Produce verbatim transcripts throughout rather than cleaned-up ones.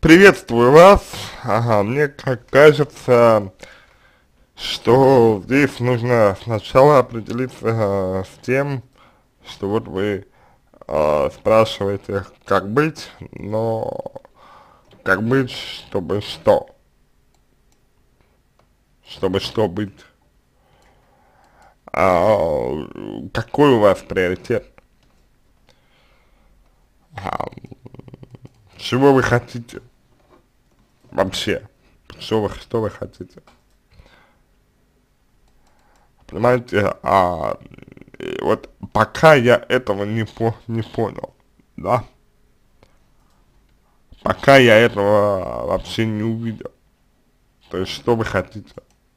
Приветствую вас. Ага, мне как кажется, что здесь нужно сначала определиться э, с тем, что вот вы э, спрашиваете, как быть, но как быть, чтобы что? Чтобы что быть? А, какой у вас приоритет? А, чего вы хотите вообще? Что вы, что вы хотите? Понимаете, а, и вот пока я этого не, по, не понял, да, пока я этого вообще не увидел, то есть что вы хотите?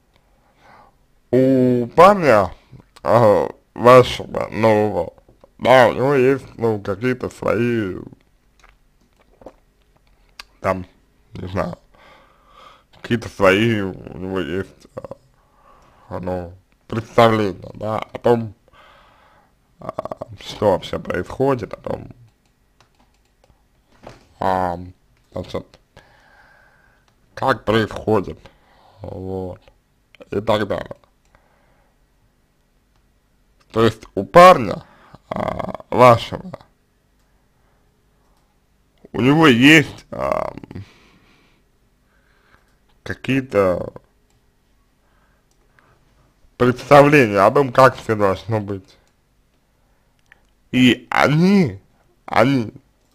У парня, а, вашего нового, да, у него есть, ну, какие-то свои, там, не знаю, какие-то свои, у него есть, а, ну, представления, да, о том, а, что вообще происходит, о том, а, значит, как происходит, вот, и так далее. То есть у парня, а, вашего, у него есть а, какие-то представления о том, как все должно быть. И они, они,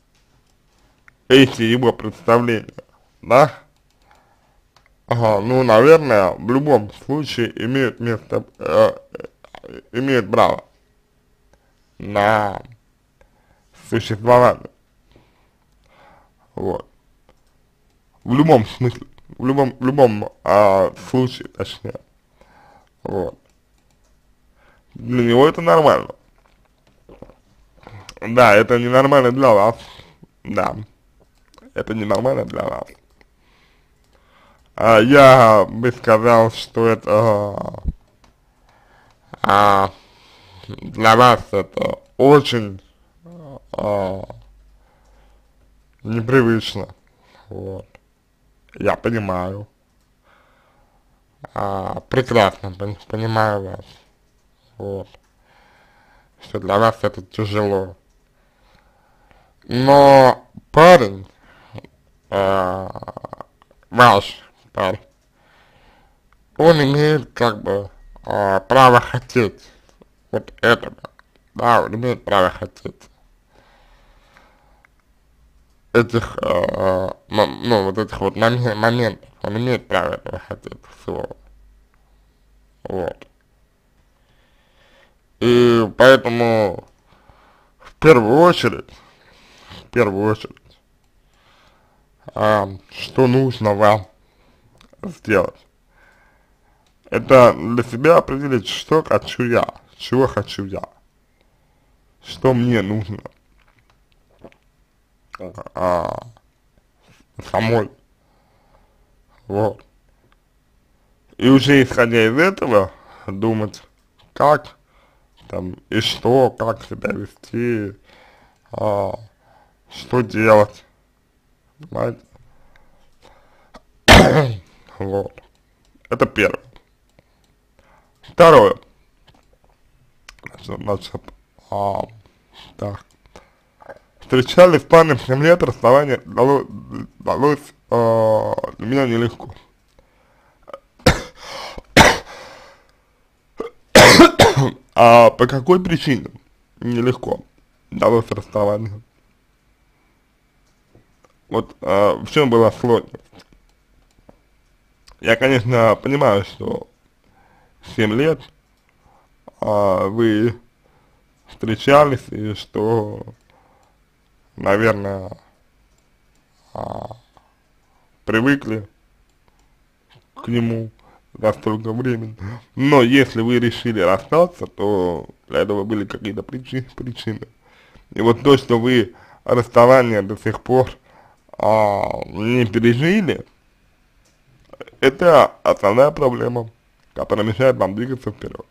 эти его представления, да, ага, ну, наверное, в любом случае имеют место, э, э, имеют право на существование, вот, в любом смысле, в любом, в любом а, случае, точнее, вот, для него это нормально, да, это ненормально для вас, да, это ненормально для вас, а, я бы сказал, что это, а, для вас это очень а, непривычно, вот, я понимаю, а, прекрасно пон понимаю вас, вот, что для вас это тяжело, но парень, а, ваш парень, он имеет как бы а, право хотеть вот этого, да, он имеет право хотеть этих, а, ну, вот этих вот момен моментов, он имеет право этого хотеть всего, вот. И поэтому в первую очередь, в первую очередь, а, что нужно вам сделать, это для себя определить, что хочу я, чего хочу я, что мне нужно а, самой, вот. И уже исходя из этого думать, как там и что, как себя вести, а, что делать, понимаете? Вот. Это первое. Второе. Значит, значит а, так. Встречались с парнем семь лет, расставание дало, далось а, для меня нелегко. А по какой причине нелегко далось расставание? Вот а, в чем была сложность? Я, конечно, понимаю, что семь лет а, вы встречались и что, наверное, а, привыкли к нему за столько времени. Но если вы решили расстаться, то для этого были какие-то причи причины. И вот то, что вы расставание до сих пор а, не пережили, это основная проблема, которая мешает вам двигаться вперед.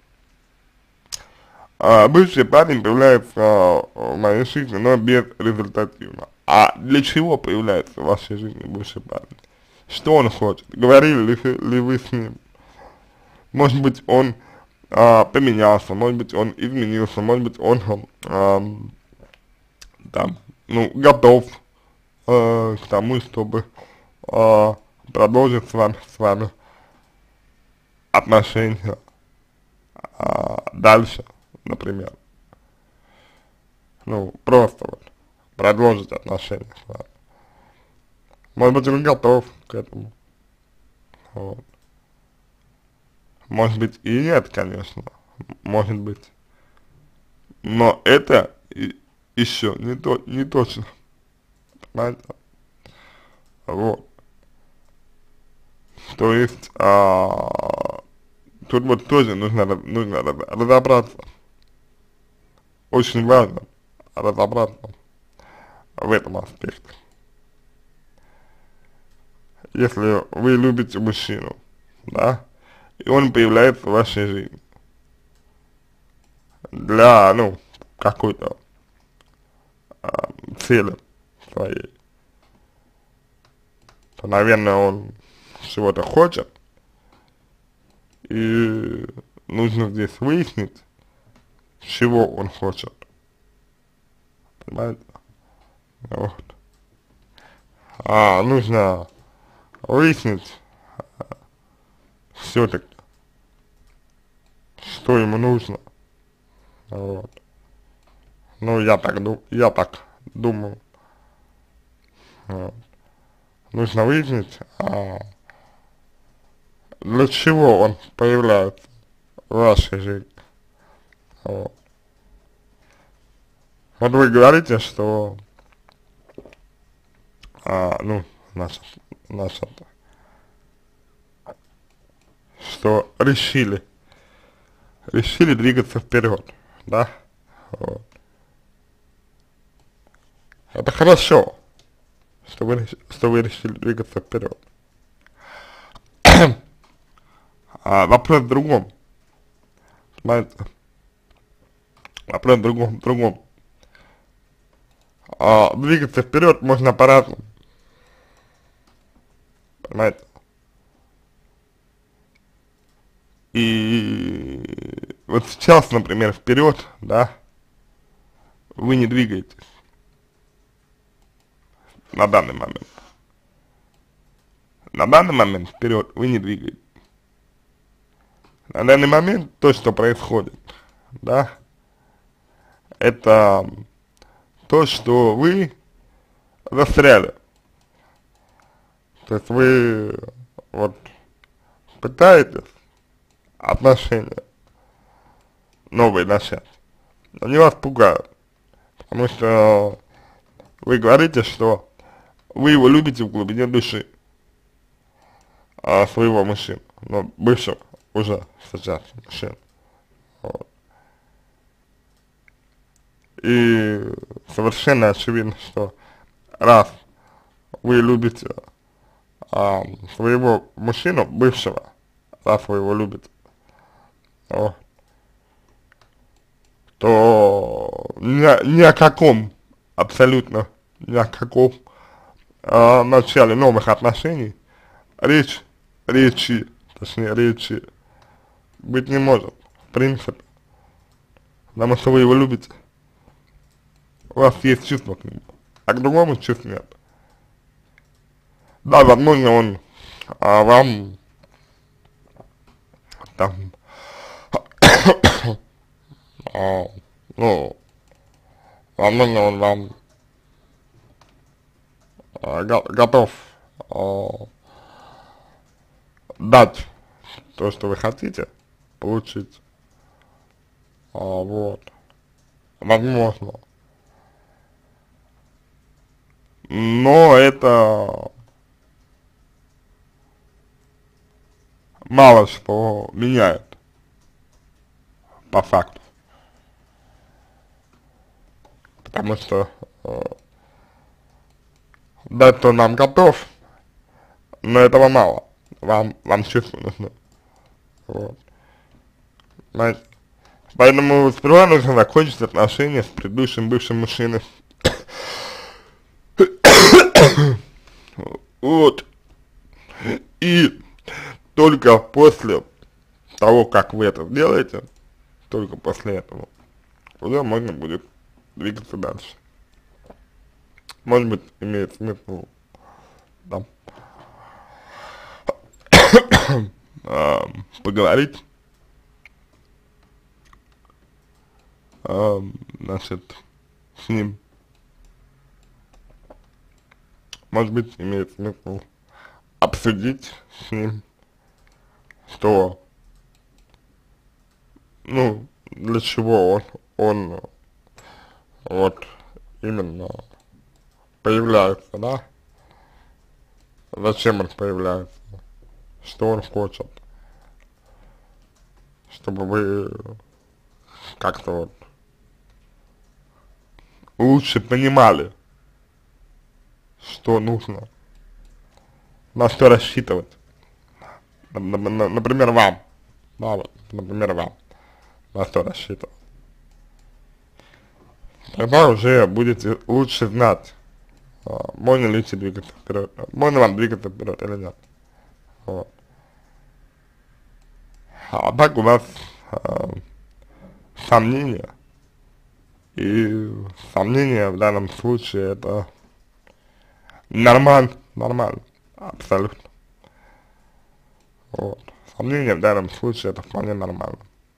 А, бывший парень появляется а, в моей жизни, но безрезультативно. А для чего появляется в вашей жизни бывший парень? Что он хочет? Говорили ли, ли вы с ним? Может быть, он а, поменялся, может быть, он изменился, может быть, он а, там, ну, готов а, к тому, чтобы а, продолжить с вами, с вами отношения а, дальше, например. Ну, просто вот продолжить отношения с вами. Может быть, он готов к этому. Вот. Может быть и нет, конечно. Может быть. Но это и, еще не, то, не точно. Понимаете? Вот. То есть, а, тут вот тоже нужно, нужно разобраться. Очень важно разобраться в этом аспекте. Если вы любите мужчину, да, и он появляется в вашей жизни для, ну, какой-то а, цели своей, то, наверное, он чего-то хочет, и нужно здесь выяснить, чего он хочет, понимаете, вот. А нужно выяснить все-таки, что ему нужно, вот. Ну, я так, ду я так думаю, вот. Нужно выяснить, а, для чего он появляется в вашей жизни, вот. Вот вы говорите, что, а, ну, значит, значит, что решили, решили двигаться вперед, да, вот. Это хорошо, что вы, что вы решили двигаться вперед. А вопрос в другом, понимаете, вопрос в другом, в другом. А, двигаться вперед можно по-разному, понимаете. И вот сейчас, например, вперед, да, вы не двигаетесь на данный момент. На данный момент вперед вы не двигаетесь. На данный момент то, что происходит, да, это то, что вы застряли. То есть вы вот пытаетесь отношения новые начать. Они вас пугают, потому что вы говорите, что вы его любите в глубине души, а своего мужчину, но бывшего уже сейчас мужчину. Вот. И совершенно очевидно, что раз вы любите а, своего мужчину, бывшего, раз вы его любите, вот, то ни, ни о каком, абсолютно ни о каком а, начале новых отношений речь, речи, точнее речи быть не может, в принципе, потому что вы его любите, у вас есть чувство к нему, а к другому чувств нет. Да, возможно, он а, вам там, а, ну, возможно, он вам а, го готов а, дать то, что вы хотите получить, а, вот, возможно, но это мало что меняет по факту, потому что э, дать то нам готов, но этого мало, вам, вам чувства нужны, вот, знаете, поэтому сперва нужно закончить отношения с предыдущим бывшим мужчиной, Вот. И только после того, как вы это сделаете, только после этого уже можно будет двигаться дальше. Может быть, имеет смысл там э, поговорить, э, значит, с ним. Может быть, имеет смысл обсудить с ним, что, ну, для чего он, он вот именно появляется, да, зачем он появляется, что он хочет, чтобы вы как-то вот лучше понимали, что нужно, на что рассчитывать, на, на, на, например, вам, да, вот, например, вам, на что рассчитывать. Тогда уже будете лучше знать, а, можно ли идти двигаться вперед, можно вам двигаться вперед или нет. Вот. А так у вас а, сомнения, и сомнения в данном случае это нормально, нормально, абсолютно. Вот. Сомнения в данном случае это вполне нормально.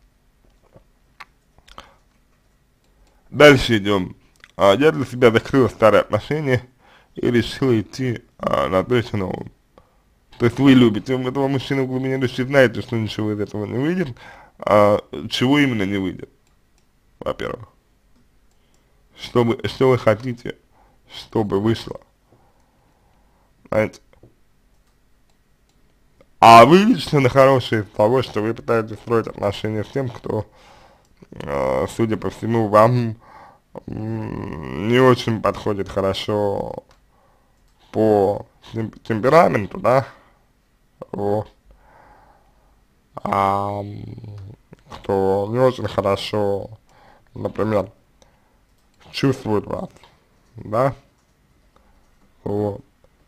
Дальше идем. А, я для себя закрыл старые отношения и решил идти а, навстречу новым. То есть вы любите этого мужчину в глубине души, знаете, что ничего из этого не выйдет. А, чего именно не выйдет? Во-первых. Что вы, что вы хотите, чтобы вышло? Знаете? А вы лично на хорошее из того, что вы пытаетесь строить отношения с тем, кто, э, судя по всему, вам не очень подходит хорошо по тем темпераменту, да, вот, а кто не очень хорошо, например, чувствует вас, да, вот.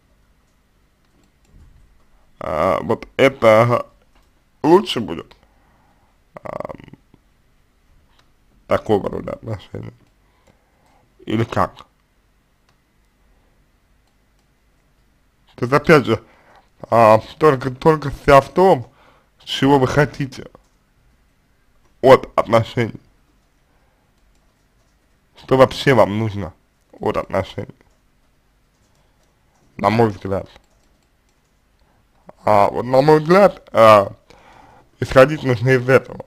А, вот это лучше будет, а, такого рода отношения, или как? То есть, опять же, а, только, только вся в том, чего вы хотите от отношений, что вообще вам нужно от отношений, на мой взгляд. А вот на мой взгляд, а, исходить нужно из этого.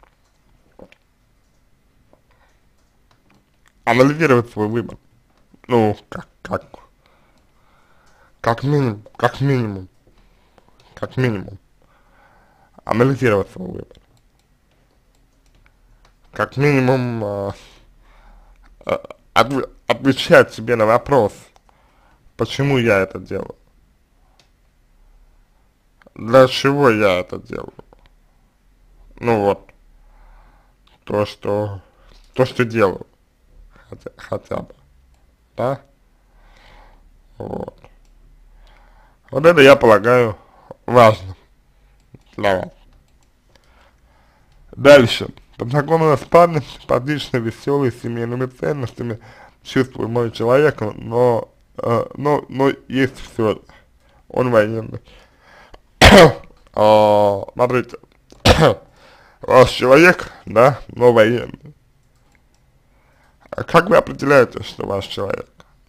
Анализировать свой выбор. Ну, как, как, как минимум, как минимум, как минимум. Анализировать свой выбор. Как минимум, а, а, отв отвечать себе на вопрос, почему я это делаю. Для чего я это делаю? Ну вот, то, что, то, что делаю, хотя, хотя бы, да? Вот. Вот это, я полагаю, важно для вас. Дальше. Познакомилась с парнем, симпатичный, веселый, с семейными ценностями, чувствую мой человек, но, э, но, но есть все, он военный. А, смотрите, ваш человек, да, но военный. А как вы определяете, что ваш человек?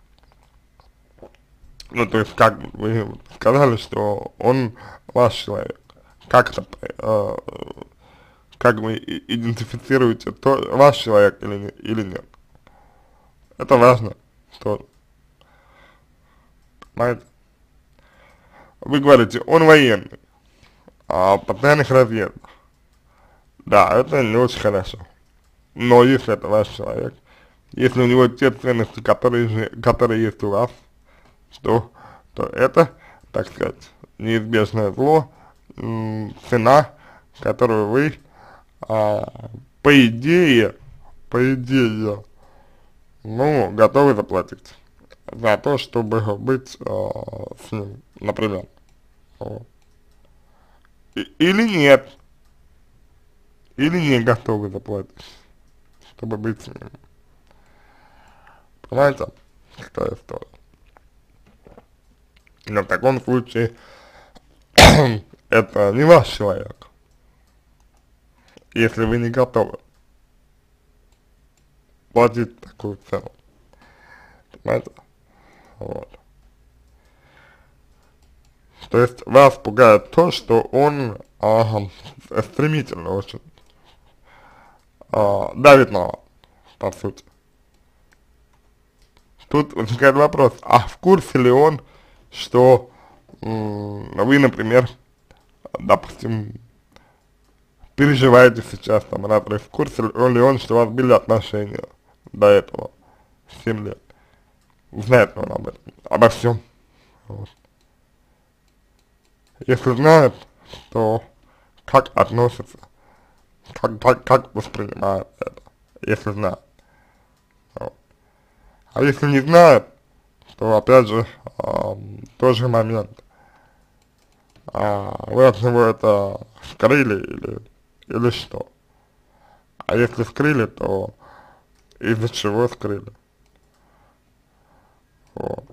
Ну, то есть, как вы сказали, что он ваш человек. Как это, э, как вы идентифицируете, то ваш человек или, не, или нет? Это важно, что, понимаете? Вы говорите, он военный, а постоянных разъездах. Да, это не очень хорошо. Но если это ваш человек, если у него те ценности, которые, же, которые есть у вас, то, то это, так сказать, неизбежное зло, цена, которую вы, а, по идее, по идее, ну, готовы заплатить за то, чтобы быть а, с ним, например, вот. И, или нет, или не готовы заплатить, чтобы быть с ним. Понимаете, какая история? Но в таком случае это не ваш человек, если вы не готовы платить такую цену. Понимаете? Вот. То есть вас пугает то, что он а, стремительно очень а, давит на вас, по сути. Тут возникает вопрос, а в курсе ли он, что вы, например, допустим, переживаете сейчас там разрыв, в курсе ли он, что у вас были отношения до этого семь лет, знает ли он об этом, обо всем, вот. Если знает, то как относится, как, как, как воспринимает это, если знает, вот. А если не знает, то опять же, э, тоже момент, а вы от него это скрыли или, или что? А если скрыли, то из-за чего скрыли? Вот.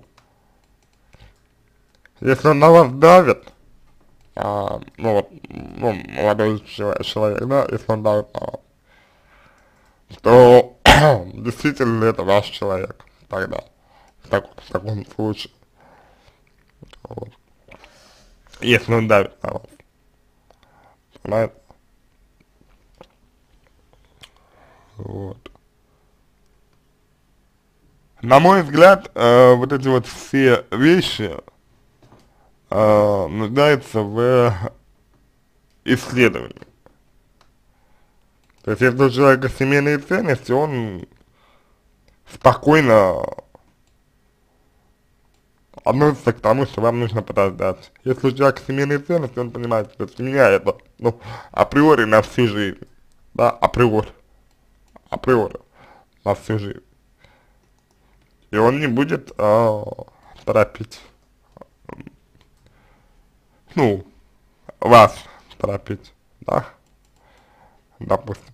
Если он на вас давит, а, ну вот, ну, молодой человек, да, если он давит на вас, то действительно это ваш человек тогда, в, так, в таком случае. Вот. Если он давит на вас, понимаете? Вот. На мой взгляд, э, вот эти вот все вещи э, нуждаются в исследовании. То есть, если у человека семейные ценности, он спокойно относится к тому, что вам нужно подождать. Если у человека семейные ценности, он понимает, что семья это, ну, априори на всю жизнь, да, априори, априори на всю жизнь. И он не будет а, торопить, ну, вас торопить, да, допустим.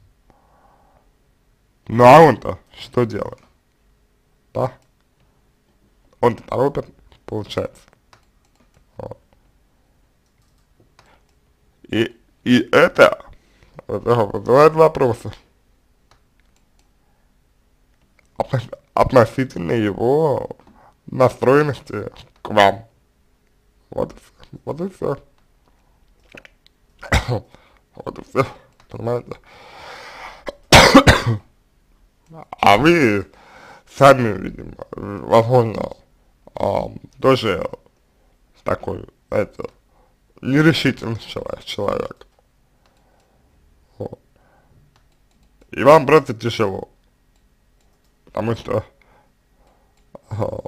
Ну а он-то что делает, да? Он-то торопит, получается. Вот. И, и это вызывает вопросы относительно его настроенности к вам. Вот и все. Вот и все. Вот и все. Понимаете? А вы сами, видимо, возможно, а, тоже такой, знаете, нерешительный человек. человек. Вот. И вам просто тяжело. Потому что а,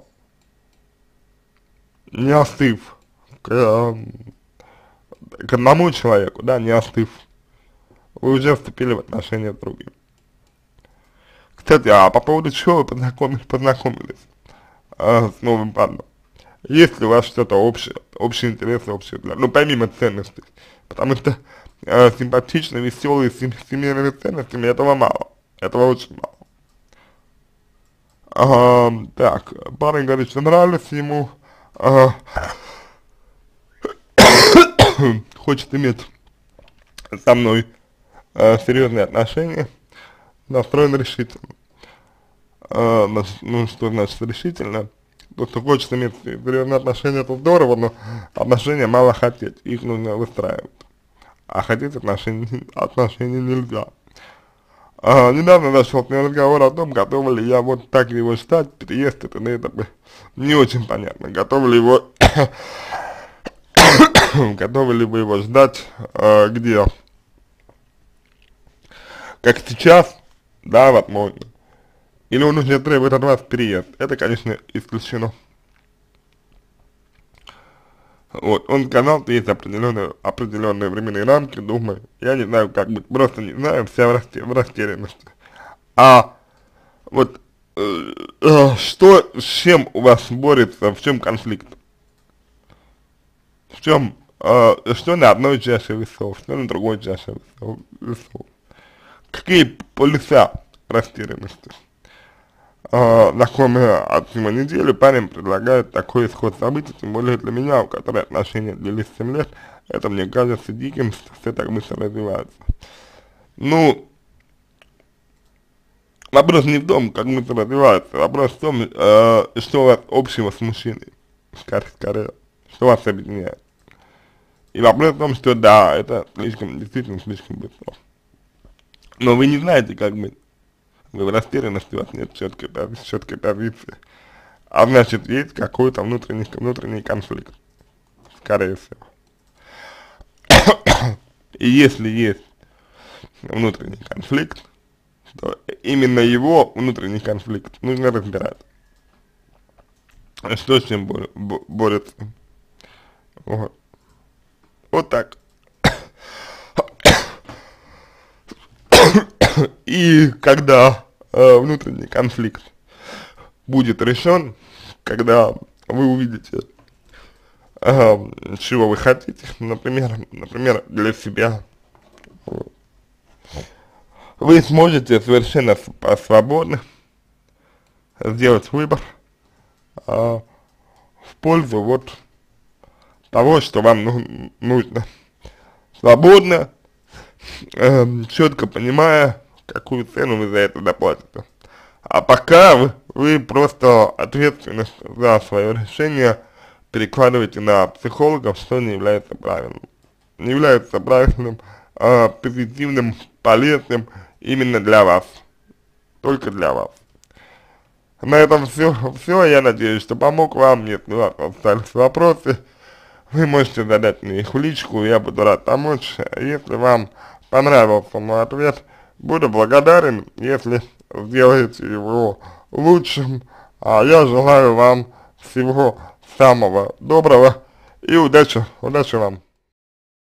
не остыв к, а, к одному человеку, да, не остыв, вы уже вступили в отношения с другим. Кстати, а по поводу чего вы познакомились, познакомились а, с новым парнем? Есть ли у вас что-то общее, общие интересы, общие, ну, помимо ценностей? Потому что а, симпатично, веселые, с семейными ценностями этого мало, этого очень мало. А, так, парень говорит, что нравлюсь ему, а, хочет иметь со мной а, серьезные отношения, настроен решительно. А, ну, что значит решительно? То, что хочет иметь серьезные отношения, это здорово, но отношения мало хотеть, их нужно выстраивать. А хотеть отношения, отношения нельзя. А, недавно зашел с ним разговор о том, готов ли я вот так его ждать, переезд, это, это не очень понятно, готов ли его, готовы ли вы его ждать, а, где, как сейчас, да, возможно, или он уже требует от вас переезд, это, конечно, исключено. Вот, он сказал, что есть определенные, определенные временные рамки, думаю, я не знаю, как быть, просто не знаю, вся в, расте, в растерянности. А вот э, э, что, с чем у вас борется, в чем конфликт? в чем, э, что на одной чаше весов, что на другой чаше весов, весов. Какие полюса растерянности. Э, знакомые от всего недели, парень предлагает такой исход событий, тем более для меня, у которой отношения длились семь лет, это мне кажется диким, что все так быстро развивается. Ну, вопрос не в том, как быстро развивается, вопрос в том, э, что у вас общего с мужчиной, скорее, скорее, что вас объединяет. И вопрос в том, что да, это слишком, действительно слишком быстро. Но вы не знаете, как быть. Вы в растерянности, у вас нет четкой, четкой позиции. А значит, есть какой-то внутренний, внутренний конфликт, скорее всего. И если есть внутренний конфликт, то именно его внутренний конфликт нужно разбирать. Что с чем бор борется. Вот. Вот так. И когда э, внутренний конфликт будет решен, когда вы увидите, э, чего вы хотите, например, например, для себя, вы сможете совершенно свободно сделать выбор э, в пользу вот того, что вам ну, нужно. Свободно, э, четко понимая, какую цену вы за это доплатите. А пока вы, вы просто ответственность за свое решение перекладываете на психологов, что не является правильным. Не является правильным, э, позитивным, полезным именно для вас. Только для вас. На этом все. Все. Я надеюсь, что помог вам. Если у вас остались вопросы, вы можете задать мне их в личку, я буду рад помочь. Если вам понравился мой ответ, буду благодарен, если сделаете его лучшим. А я желаю вам всего самого доброго и удачи, удачи вам.